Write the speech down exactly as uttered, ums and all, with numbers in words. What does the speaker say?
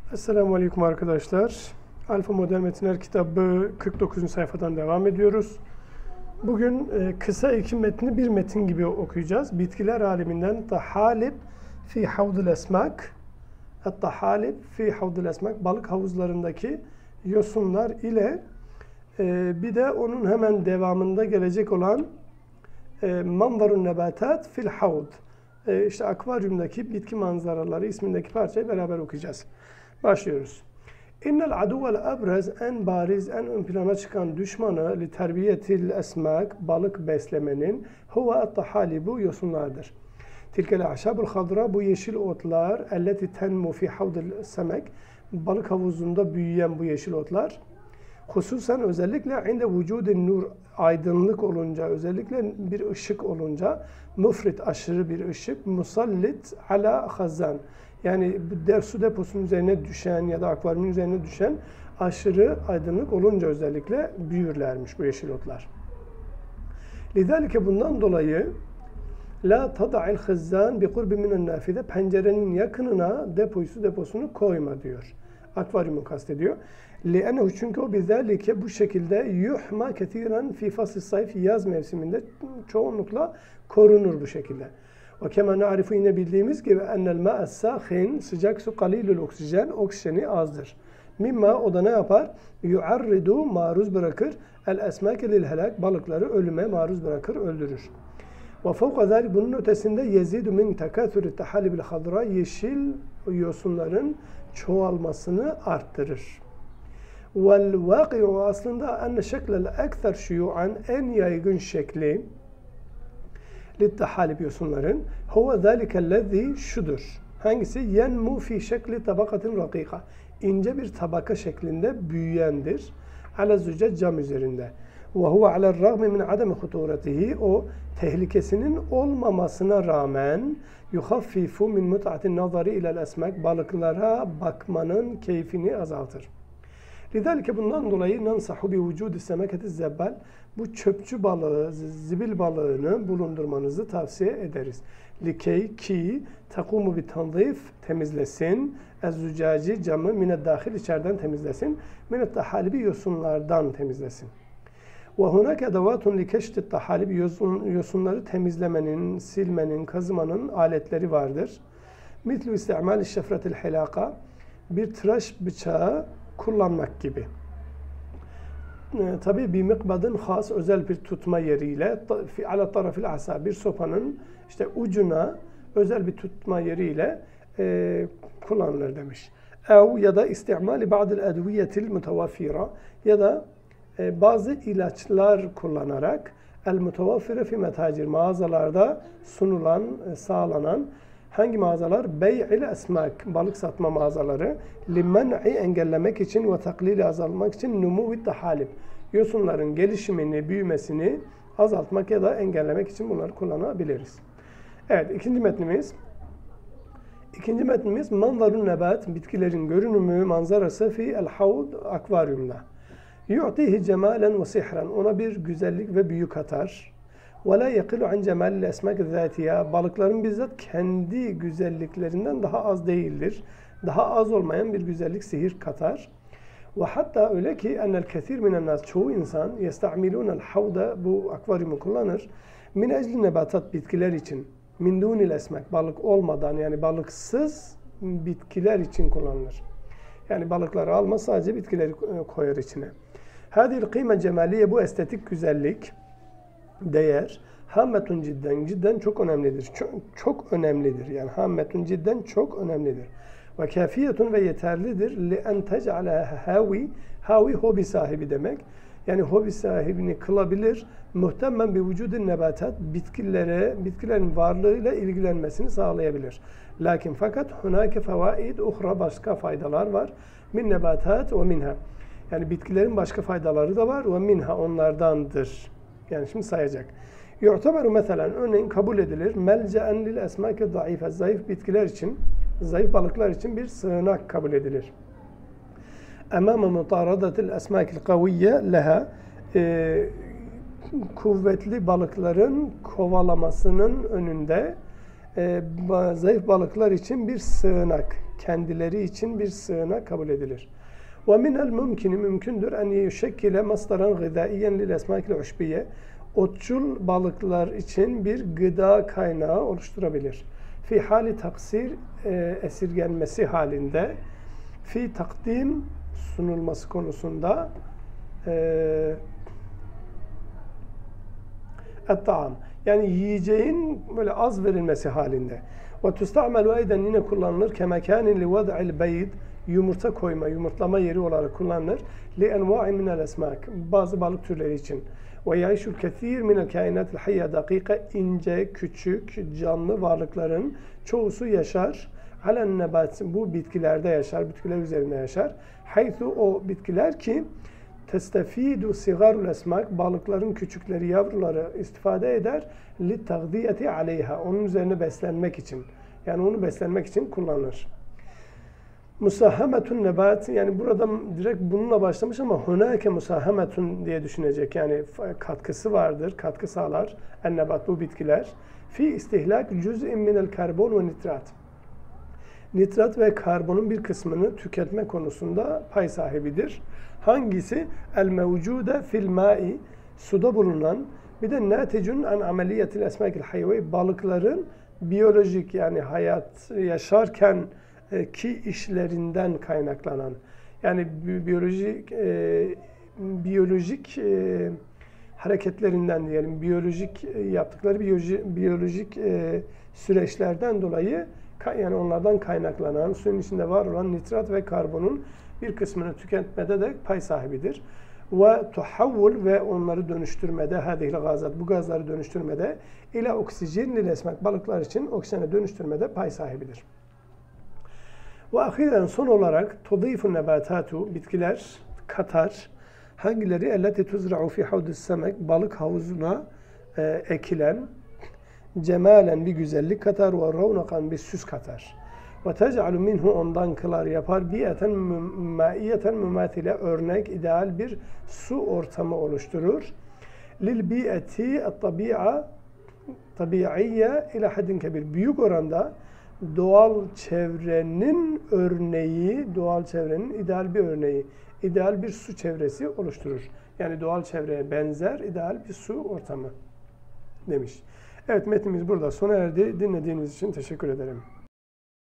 Esselamu Aleyküm arkadaşlar. Alfa Model Metinler kitabı kırk dokuzuncu sayfadan devam ediyoruz. Bugün e, kısa iki metni bir metin gibi okuyacağız. Bitkiler aleminden Tahalib fi havdil esmak. Tahalib fi havdil esmak. Balık havuzlarındaki yosunlar ile e, bir de onun hemen devamında gelecek olan e, manzarun nebatat fil havd. E, işte akvaryumdaki bitki manzaraları ismindeki parçayı beraber okuyacağız. Başlıyoruz. İnnel aduvel abrez, en bariz, en ön plana çıkan düşmanı li terbiyetil esmak, balık beslemenin huve tahalibu, yosunlardır. Tilkel ahşabul hadra, bu yeşil otlar, elleti tenmu fi havdil semek, balık havuzunda büyüyen bu yeşil otlar. Hususen özellikle inde vücudin nur, aydınlık olunca, özellikle bir ışık olunca, müfrit, aşırı bir ışık, musallit ala khazan, yani su deposunun üzerine düşen ya da akvaryumun üzerine düşen aşırı aydınlık olunca özellikle büyürlermiş bu yeşil otlar. Lidalike, bundan dolayı la tada'il khazan bi kurbi minen nafide, pencerenin yakınına depoyu, su deposunu koyma diyor. Akvaryumu kastediyor. Li'ennehu, çünkü o bizalike, bu şekilde yuhma ketiren fi fasl sayf, yaz mevsiminde çoğunlukla korunur bu şekilde. Ve kema na'rifu, yine bildiğimiz gibi ennel ma'as sahin, sıcak su kalilül oksijen, oksijeni azdır. Mimma, o da ne yapar? Yu'arridu, maruz bırakır, el esmake lil helak, balıkları ölüme maruz bırakır, öldürür. Ve fevka zalik, bunun ötesinde yezidu min tekâthürü tahalibil hadra, yeşil yosunların çoğalmasını arttırır. Vel vaki'u, aslında enne şeklel ekser şuyu'an, en yaygın şekli للتحالب, yosunların huve zâlikellezî, şudur. Hangisi? Yenmu fi şekli tabakatin rakika, ince bir tabaka şeklinde büyüyendir. Ala zücce, cam üzerinde. Ve huve alel rağmi min ademi huturetihi, o tehlikesinin olmamasına rağmen yuhaffifu min mut'atin nazari ilel esmek, balıklara bakmanın keyfini azaltır. Lidalike, bundan dolayı nansahu bi vücudi semeketi zebbal, bu çöpçü balığı, zibil balığını bulundurmanızı tavsiye ederiz. Likey, ki takumu bi tanzif, temizlesin, ez-zücaci, camı, mined dahil, içeriden temizlesin, mined tahalibi, yosunlardan temizlesin. Ve hunake edevatun li keşfit tahalibi, yosunları temizlemenin, silmenin, kazımanın aletleri vardır. Mitlu isti'mal şefretil hilaka, bir tıraş bıçağı kullanmak gibi. E, tabii bir mikbadın has, özel bir tutma yeriyle, ala tarafil asa, bir sopanın işte ucuna özel bir tutma yeriyle e, kullanılır demiş. Ev, ya da istimali ba'dil edviyetil mutavaffira, ya da e, bazı ilaçlar kullanarak el mutavaffire fi metacir, mağazalarda sunulan, e, sağlanan. Hangi mağazalar? Bey'il esmak, balık satma mağazaları. Limen'i, engellemek için, ve taklili, azaltmak için, numuvit tahalib, yosunların gelişimini, büyümesini azaltmak ya da engellemek için bunları kullanabiliriz. Evet, ikinci metnimiz. İkinci metnimiz manzarun nebat, bitkilerin görünümü, manzarası fi el havd, akvaryumda. Yu'tihi cemalen ve sihren, ona bir güzellik ve büyü katar. وَلَا يَقِلُ عَنْ جَمَالِ الْاَسْمَكِ الذَّاتِيَا, balıkların bizzat kendi güzelliklerinden daha az değildir. Daha az olmayan bir güzellik, sihir katar. Ve hatta öyle ki ennel kethir minen nas, çoğu insan yesta'milûnel havda, bu akvaryumu kullanır. Min ecli nebatat, bitkiler için. Min dûnil esmek, balık olmadan, yani balıksız bitkiler için kullanılır. Yani balıkları almaz, sadece bitkileri koyar içine. Hadil kıyme cemaliye, bu estetik güzellik, değer, hammetun cidden, cidden çok önemlidir. Çok, çok önemlidir. Yani hammetun cidden çok önemlidir. Ve kafiyetun, ve yeterlidir. Li en tec'ala havi, havi hobi sahibi demek. Yani hobi sahibini kılabilir. Muhtemmen bir vücudun nebatat, bitkilere, bitkilerin varlığıyla ilgilenmesini sağlayabilir. Lakin fakat hunake fevaid uhra, başka faydalar var. Min nebatat ve minha. Yani bitkilerin başka faydaları da var. Ve minha, onlardandır. Yani şimdi sayacak. Yu'taberu meselen, örneğin kabul edilir. Melce'en lil esmâke zayıfe, zayıf bitkiler için, zayıf balıklar için bir sığınak kabul edilir. Emâme mutaradatil esmâkil kaviyye leha, kuvvetli balıkların kovalamasının önünde e, zayıf balıklar için bir sığınak, kendileri için bir sığınak kabul edilir. وَمِنَ الْمُمْكِنِ mümkündür en يُشَكِّلَ مَصْدَرًا غِذَائِيًّا لِلْاَسْمَاكِ الْعُشْبِيَّ otçul balıklar için bir gıda kaynağı oluşturabilir. Fi hali taksir e, esirgenmesi halinde, fi takdim sunulması konusunda e, et-taam yani yiyeceğin böyle az verilmesi halinde. Ve tusta'melu eyden yine kullanılır kemekanin li vad'il beyd yumurta koyma, yumurtlama yeri olarak kullanılır. Li enva'in minel esmak bazı balık türleri için. Ve yaişul kethir minel kainatil hayya dakika ince, küçük, canlı varlıkların çoğusu yaşar. Halen nebat bu bitkilerde yaşar, bitkiler üzerinde yaşar. Haythu o bitkiler ki testefidu sigarul esmak balıkların küçükleri, yavruları istifade eder li tagdiyeti aleyha onun üzerine beslenmek için. Yani onu beslenmek için kullanılır. Musahametun nebat yani burada direkt bununla başlamış ama hunake musahametun diye düşünecek. Yani katkısı vardır, katkı sağlar en nebat bu bitkiler. Fi istihlak cüz'in minel karbon ve nitrat. Nitrat ve karbonun bir kısmını tüketme konusunda pay sahibidir. Hangisi? El mevcude fil ma'i suda bulunan bir de natecun an ameliyetil esmakil hayvi balıkların biyolojik yani hayat yaşarken ki işlerinden kaynaklanan yani biyolojik e, biyolojik e, hareketlerinden diyelim biyolojik e, yaptıkları biyolojik, biyolojik e, süreçlerden dolayı yani onlardan kaynaklanan suyun içinde var olan nitrat ve karbonun bir kısmını tüketmede de pay sahibidir. Ve tuhavvul ve onları dönüştürmede hadihil gazat bu gazları dönüştürmede ile oksijen lil esmak balıklar için oksijene dönüştürmede pay sahibidir. Ve ahiren son olarak tudifun nebatatu bitkiler katar hangileri elleti tuzra'u fi havdis semek balık havuzuna e, ekilen cemalen bir güzellik katar ve ravnakan bir süs katar. Ve tec'alu minhu ondan kılar yapar biyeten maiyeten mümatile örnek ideal bir su ortamı oluşturur. Lil biyeti et-tabi'a tabiiyye ila haddin kebir büyük oranda doğal çevrenin örneği, doğal çevrenin ideal bir örneği, ideal bir su çevresi oluşturur. Yani doğal çevreye benzer ideal bir su ortamı demiş. Evet metnimiz burada sona erdi. Dinlediğiniz için teşekkür ederim.